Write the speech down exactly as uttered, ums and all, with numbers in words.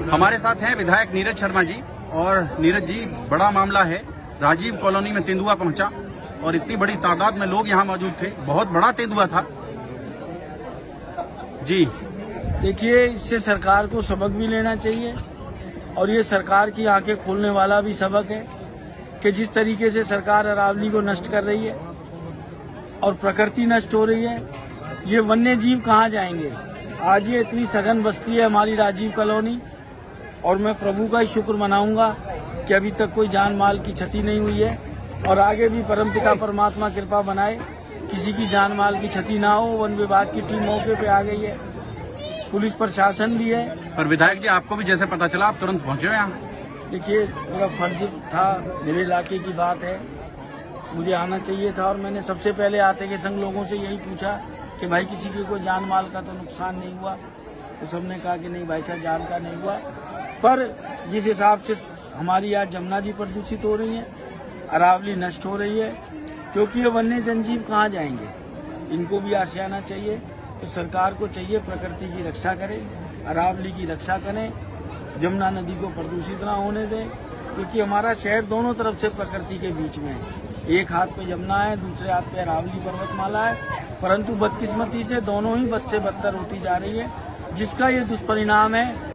हमारे साथ हैं विधायक नीरज शर्मा जी। और नीरज जी, बड़ा मामला है, राजीव कॉलोनी में तेंदुआ पहुंचा और इतनी बड़ी तादाद में लोग यहां मौजूद थे, बहुत बड़ा तेंदुआ था जी। देखिए, इससे सरकार को सबक भी लेना चाहिए और ये सरकार की आंखें खोलने वाला भी सबक है कि जिस तरीके से सरकार अरावली को नष्ट कर रही है और प्रकृति नष्ट हो रही है, ये वन्य जीव कहाँ जाएंगे। आज ये इतनी सघन बस्ती है हमारी राजीव कॉलोनी, और मैं प्रभु का ही शुक्र मनाऊंगा कि अभी तक कोई जान माल की क्षति नहीं हुई है और आगे भी परमपिता परमात्मा कृपा बनाए, किसी की जान माल की क्षति ना हो। वन विभाग की टीम मौके पे आ गई है, पुलिस प्रशासन भी है। पर विधायक जी, आपको भी जैसे पता चला आप तुरंत पहुंचे यहाँ? देखिए, मेरा फर्ज था, मेरे इलाके की बात है, मुझे आना चाहिए था और मैंने सबसे पहले आते के संग लोगों से यही पूछा कि भाई किसी के कोई जान माल का तो नुकसान नहीं हुआ, तो सबने कहा कि नहीं भाई साहब, जान का नहीं हुआ। पर जिस हिसाब से हमारी आज जमुना जी प्रदूषित हो रही है, अरावली नष्ट हो रही है, क्योंकि ये वन्य जनजीव कहाँ जाएंगे, इनको भी आस आना चाहिए। तो सरकार को चाहिए प्रकृति की रक्षा करे, अरावली की रक्षा करें, जमुना नदी को प्रदूषित ना होने दें, क्योंकि हमारा शहर दोनों तरफ से प्रकृति के बीच में है। एक हाथ पे जमुना है, दूसरे हाथ पे अरावली पर्वतमाला है, परंतु बदकिस्मती से दोनों ही बद से बदतर होती जा रही है, जिसका ये दुष्परिणाम है